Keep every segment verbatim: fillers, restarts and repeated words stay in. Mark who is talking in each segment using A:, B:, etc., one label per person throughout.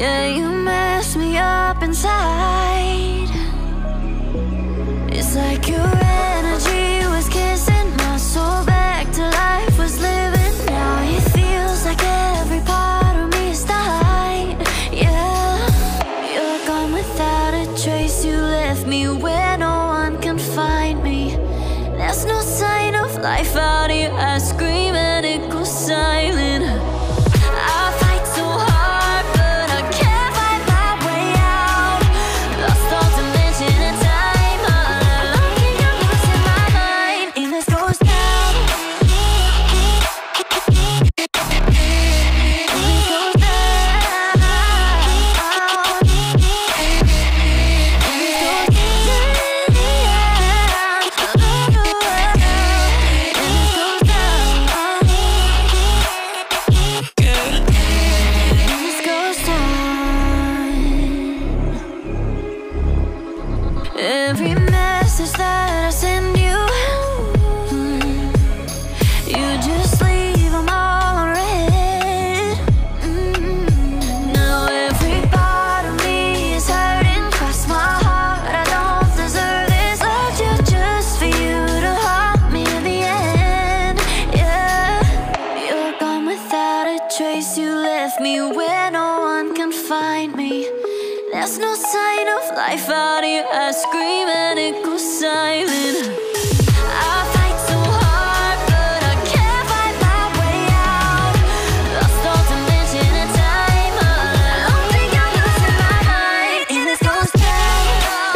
A: Yeah, you mess me up inside. It's like your energy was kissing my soul back to life, was living. Now it feels like every part of me is died. Yeah, you're gone without a trace. You left me where no one can find me. There's no sign of life out here. I scream and it goes silent. I fight so hard, but I can't find my way out. Lost all dimension and time. I'm losing my mind in this ghost town. Every message that I send you, mm, you just leave them all unread. mm. Now every part of me is hurting. Cross my heart, I don't deserve this. Loved you just for you to haunt me in the end. Yeah, you're gone without a trace. You left me where no one can find me. There's no sign of life out here. I scream and it goes silent. I fight so hard, but I can't find my way out. Lost all dimension and time. I don't think I'm losing my mind in this ghost town.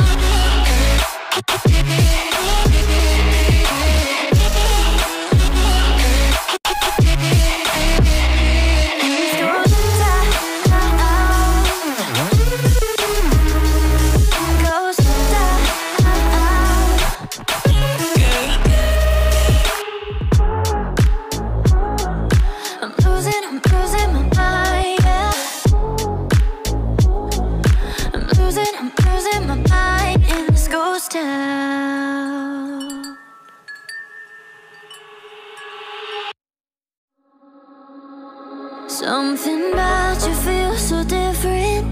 A: Something about you feels so different.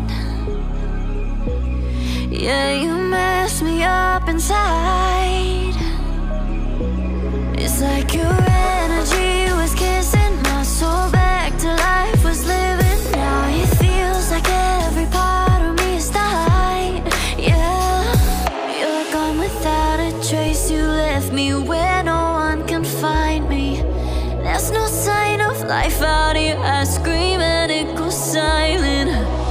A: Yeah, you mess me up inside. It's like your energy was kissing my soul back to life, was living. Now it feels like every part of me is died. Yeah, you're gone without a trace. You left me where no one can find me. There's no sign of life out here. I scream and it goes silent.